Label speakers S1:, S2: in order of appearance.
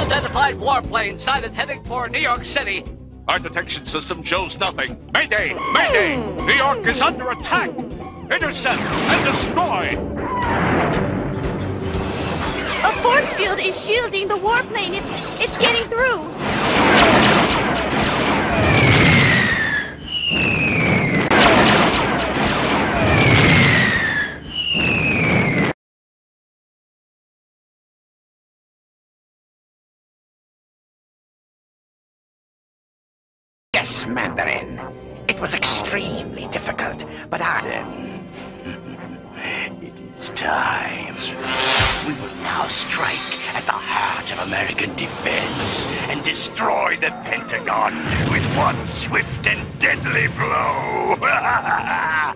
S1: Unidentified warplane sighted heading for New York City.
S2: Our detection system shows nothing. Mayday! Mayday! New York is under attack! Intercept and destroy!
S3: A force field is shielding the warplane. It's getting through.
S4: Yes, Mandarin. It was extremely difficult, but it is time. We will now strike at the heart of American defense and destroy the Pentagon with one swift and deadly blow.